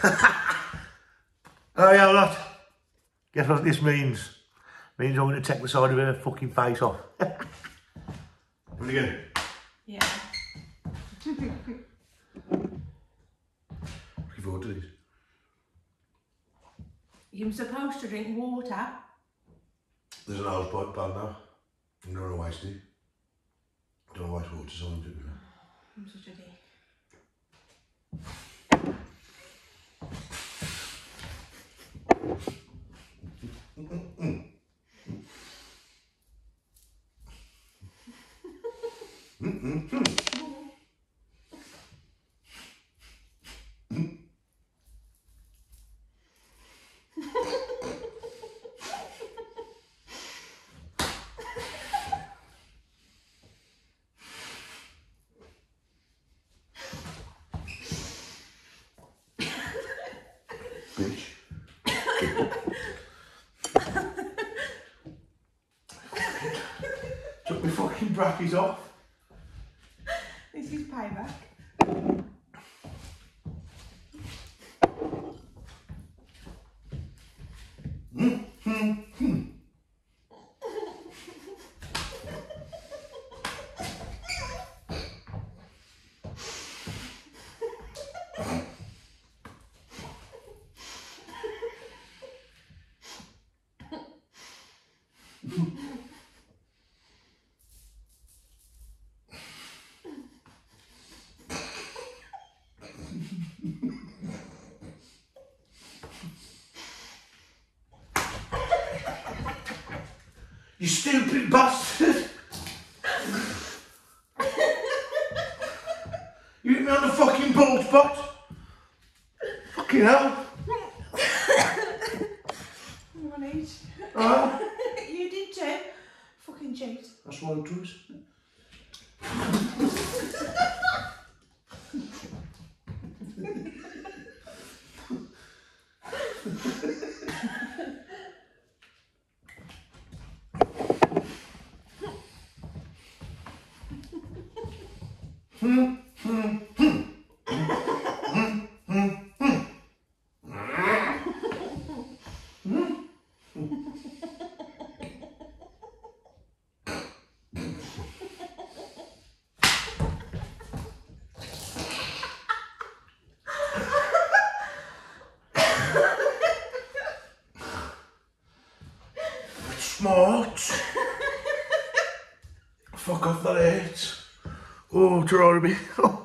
Oh yeah, lot. Guess what this means? It means I'm going to take the side of her fucking face off. What again? Yeah. Looking forward to this. You're supposed to drink water. There's an hose pipe down now. I'm not going to waste it. Don't waste water, so I'm doing it. I'm such a dick. Bitch. Took my fucking brackies off. This is payback. You stupid bastard! You hit me on the fucking bald spot! Fucking hell! You want to eat? You did too. Fucking cheat. I swallowed drugs. Smart. Fuck off that hurt. Oh, try me.